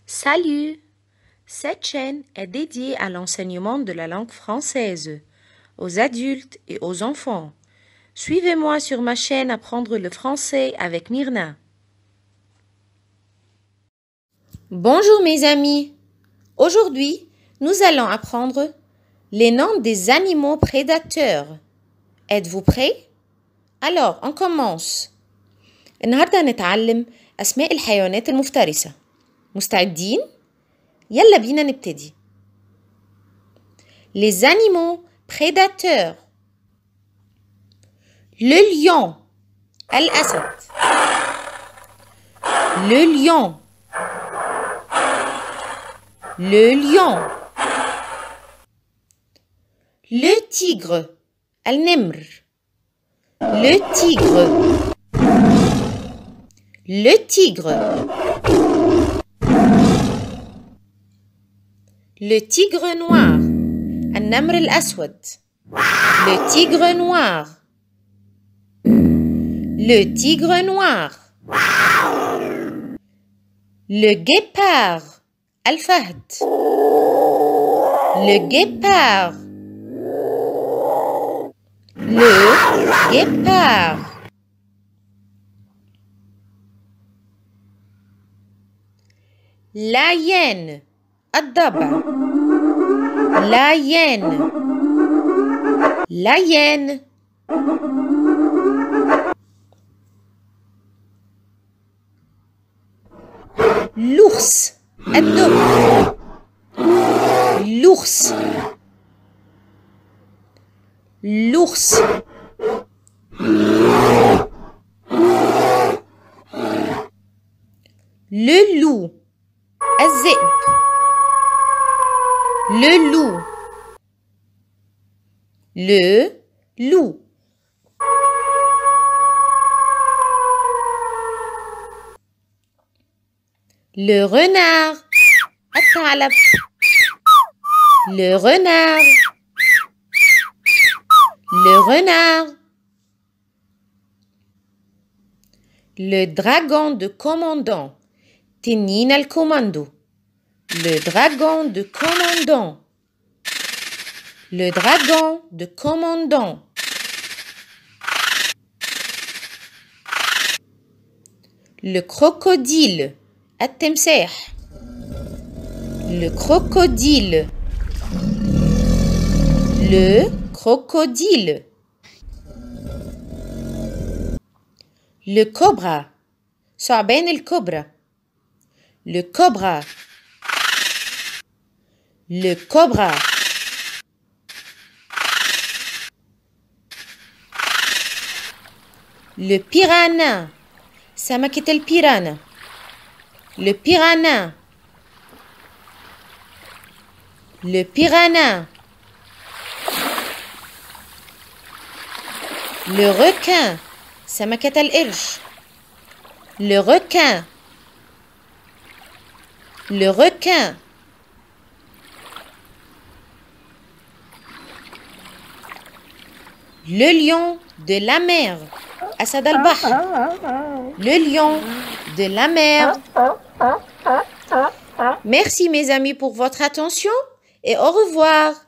Salut! Cette chaîne est dédiée à l'enseignement de la langue française, aux adultes et aux enfants. Suivez-moi sur ma chaîne Apprendre le français avec Myrna. Bonjour mes amis! Aujourd'hui, nous allons apprendre les noms des animaux prédateurs. Êtes-vous prêts? Alors, on commence. النهاردة هنتعلم أسماء الحيوانات المفترسة. مستعدين؟ يلا بينا نبتدي. Les animaux prédateurs. Le lion. الأسد. Le lion. Le lion. Le tigre. النمر. Le tigre. Le tigre. Le tigre noir. النمر الأسود. Le tigre noir. Le tigre noir. Le guépard. الفهد. Le guépard. Le guépard. La hyène. الضبع. La hyène. La hyène. L'ours. الدب. L'ours. L'ours. Le loup. الذئب. Le loup. Le loup. Le renard. الثعلب. Le renard. Le renard. Le dragon de commandant. تنين الكوماندو. Le dragon de commandant. Le dragon de commandant. Le crocodile. التمساح. Le crocodile. Le crocodile. Le cobra. ثعبان الكبرى. Le cobra. Le cobra. Le piranha. سمكة البيرانا. Le piranha. Le piranha. Le requin. سمكة القرش. Le requin. Le requin. Le lion de la mer. أسد البحر. Le lion de la mer. Merci mes amis pour votre attention et au revoir.